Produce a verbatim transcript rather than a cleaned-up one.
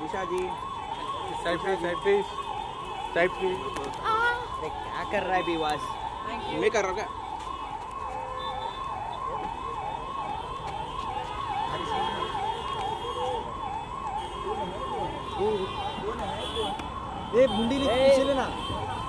Nisha ji side please, side please, side please. अरे क्या कर रहा है बीवास? मैं कर रहा हूँ क्या? ए बुंडी पीछे लेना।